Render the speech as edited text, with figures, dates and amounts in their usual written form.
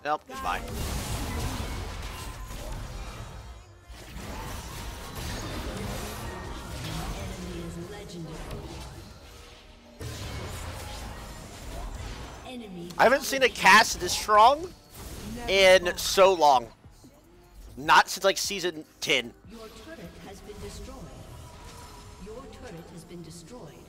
Nope, goodbye. I haven't seen a cast this strong in so long. Not since like season 10. Your turret has been destroyed. Your turret has been destroyed.